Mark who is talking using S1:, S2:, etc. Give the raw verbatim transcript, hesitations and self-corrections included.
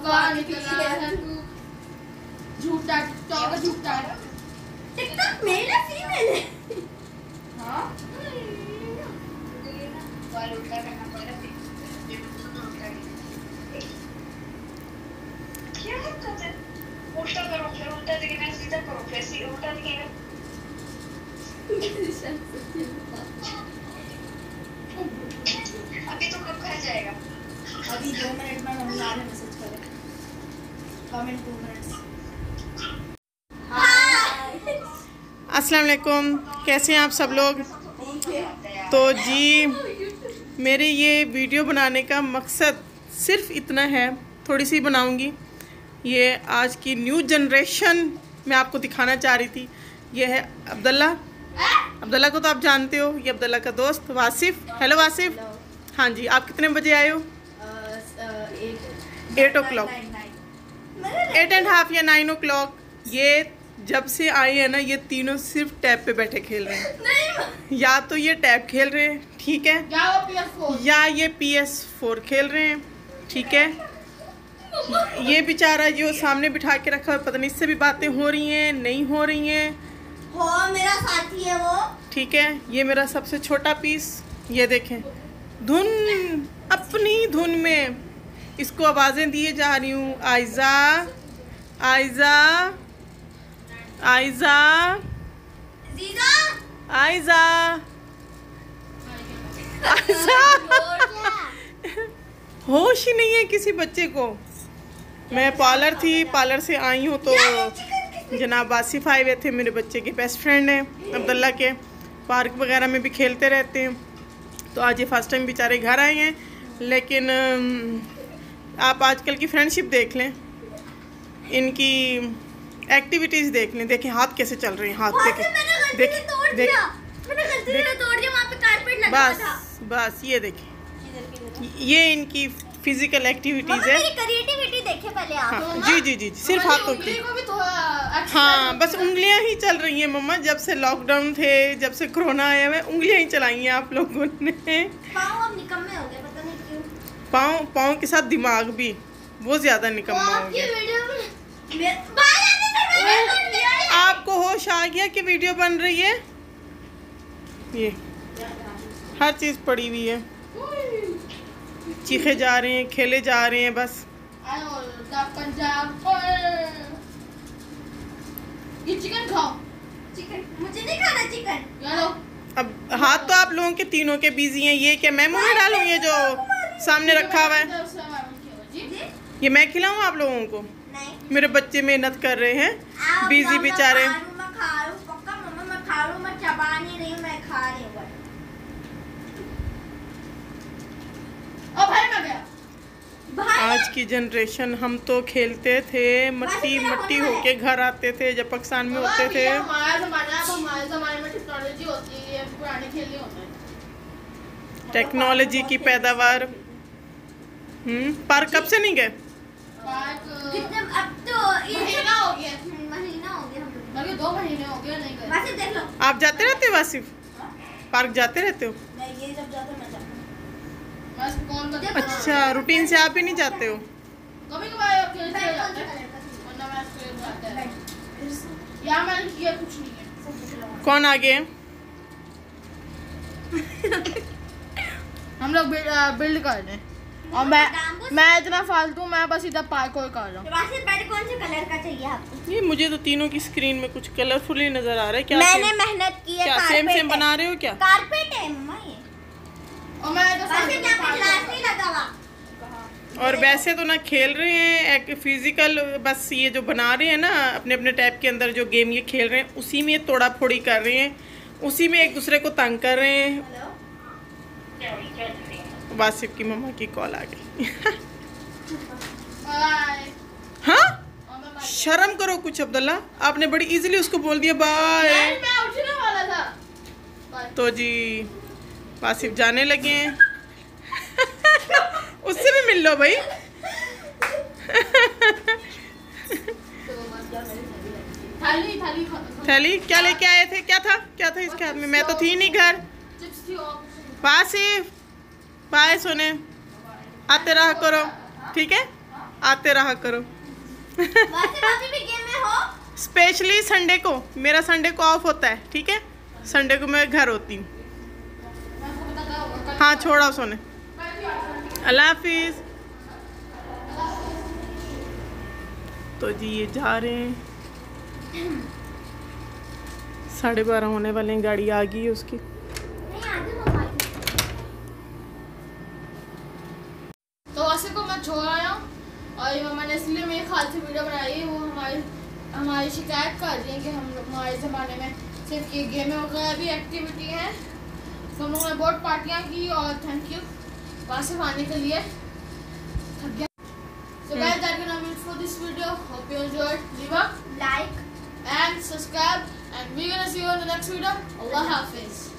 S1: अफवाह निकला है तू झूठा टिकटॉक झूठा टिकटॉक मेल है फीमेल है। हां वाल उल्टा करना पड़ेगा क्या करते हैं उल्टा करो फिर उल्टा दिखना सीधा करो फिर सीधा उल्टा दिखेगा। अभी तो कब घर जाएगा? अभी दो मिनट में हम आ रहे मैसेज करें कमेंट टू मिनट्स।
S2: अस्सलाम वालेकुम, कैसे हैं आप सब लोग? तो जी मेरे ये वीडियो बनाने का मकसद सिर्फ इतना है, थोड़ी सी बनाऊंगी। ये आज की न्यू जनरेशन मैं आपको दिखाना चाह रही थी। ये है अब्दुल्ला। अब्दुल्ला को तो आप जानते हो, ये अब्दुल्ला का दोस्त वासिफ। हेलो वासिफ। हाँ जी, आप कितने बजे आए हो? Eight o'clock eight and half या नाइन ओ क्लॉक। ये जब से आए हैं ना, ये तीनों सिर्फ टैब पे बैठे खेल रहे हैं। या तो ये टैब खेल रहे हैं, ठीक है,
S1: या वो पी एस फोर
S2: या ये पी एस फोर खेल रहे हैं, ठीक है। ये बेचारा जो सामने बिठा के रखा है, पता नहीं इससे भी बातें हो रही हैं नहीं हो रही हैं।
S1: हो मेरा साथी है वो,
S2: ठीक है। ये मेरा सबसे छोटा पीस, ये देखें, धुन अपनी धुन में इसको आवाज़ें दिए जा रही हूँ। आयजा आयजा आयजा
S1: जीजा
S2: आयजा आयजा होश ही नहीं है किसी बच्चे को। मैं पार्लर थी, पार्लर से आई हूँ तो जनाब वासिफ आए हुए थे, मेरे बच्चे के बेस्ट फ्रेंड हैं अब्दुल्ला के। पार्क वगैरह में भी खेलते रहते हैं। तो आज ये फर्स्ट टाइम बेचारे घर आए हैं। लेकिन आप आजकल की फ्रेंडशिप देख लें, इनकी एक्टिविटीज़ देख लें, देखें हाथ कैसे चल रहे हैं। हाथ देखें देखें बस बस ये देखें, ये इनकी फिजिकल एक्टिविटीज़ है।
S1: क्रिएटिविटी देखे पहले आप।
S2: हाँ, जी जी जी सिर्फ हाथों की। हाँ बस उंगलियां ही चल रही हैं मम्मा। जब से लॉकडाउन थे, जब से कोरोना आया है, उंगलियां ही चलाई हैं आप लोगों ने।
S1: पाँव अब निकम्मे हो गए, पता नहीं क्यों।
S2: पाँव पाँव के साथ दिमाग भी वो ज्यादा निकम्मा हो गया। आपको होश आ गया कि वीडियो बन रही है? ये हर चीज पड़ी हुई है, चीखे जा रहे हैं, खेले जा रहे हैं बस।
S1: ये चिकन खाओ। चिकन मुझे नहीं खाना चिकन।
S2: अब हाथ तो आप लोगों के तीनों के बिजी हैं। ये क्या मैं मुंह में डालूं? ये जो सामने रखा हुआ है ये मैं खिलाऊं आप लोगों को?
S1: नहीं।
S2: मेरे बच्चे मेहनत कर रहे हैं, बिजी बेचारे। आज की जनरेशन, हम तो खेलते थे, मट्टी मट्टी होके घर आते थे जब पाकिस्तान में होते थे। टेक्नोलॉजी की पैदावार। हम्म पार्क कब से नहीं गए?
S1: अब तो महीना हो गया, महीना हो गया, दो महीने हो गए नहीं गए। वासिफ देख लो।
S2: आप जाते रहते हो वासिफ? पार्क जाते रहते हो?
S1: ये जब जाते मैं जाता हूं।
S2: अच्छा, रूटीन से आप ही नहीं जाते हो?
S1: कभी कभार खेलते जाते हैं, वरना मैं स्कूल जाता है। या मैंने किया कुछ नहीं है।
S2: कौन आ गए?
S1: हम लोग बिल्ड कर रहे हैं और मैं मैं इतना फालतू, मैं बस इधर पार्क और कर रहा हूं। वासिफ बेड कौन से कलर का चाहिए आपको?
S2: ये मुझे तो तीनों की स्क्रीन में कुछ कलरफुल ही नजर आ रहा है। क्या
S1: मैंने मेहनत की है।
S2: क्या सेम सेम बना रहे हो क्या?
S1: कारपेट है मम्मा ये। और मैं तो वासिफ यहां पे ग्लास नहीं लगा हुआ।
S2: और वैसे तो ना खेल रहे हैं एक फिजिकल, बस ये जो बना रहे हैं ना अपने अपने टैब के अंदर जो गेम ये खेल रहे हैं, उसी में तोड़ा फोड़ी कर रहे हैं, उसी में एक दूसरे को तंग कर रहे हैं। वासिफ की मम्मा की कॉल आ गई। हाँ शर्म करो कुछ अब्दुल्ला, आपने बड़ी इजीली उसको बोल दिया बाय।
S1: मैं उठने वाला था।
S2: तो जी वासिफ जाने लगे हैं। उससे भी मिल लो भाई।
S1: थाली थाली
S2: थैली क्या लेके आए थे? क्या था क्या था इसके हाथ में? मैं तो थी नहीं घर। वासिफ बाय सोने, आते रहा करो, ठीक है? आते रहा करो।
S1: वैसे भी गेम में हो।
S2: स्पेशली संडे को, मेरा संडे को ऑफ होता है, ठीक है। संडे को मैं घर होती हूँ। हाँ छोड़ा सोने। अल्लाह हाफिज। तो जी ये जा रहे हैं, साढ़े बारह होने वाले हैं, गाड़ी आ गई है उसकी।
S1: तो वैसे को मैं छोड़ आया हूँ और मम्मा ने इसलिए मेरे ख्याल से वीडियो बनाई है। वो हमारी हमारी शिकायत कर रही है कि हम लोग हमारे ज़माने में सिर्फ ये गेम वगैरह भी एक्टिविटी है। तो हम लोगों ने बहुत पार्टियाँ की और थैंक यू वासिफ आने के लिए। थक गया। So guys, that's gonna be it for this video. Hope you enjoyed. Leave a like and subscribe, and we're gonna see you in the next video. Allah Hafiz.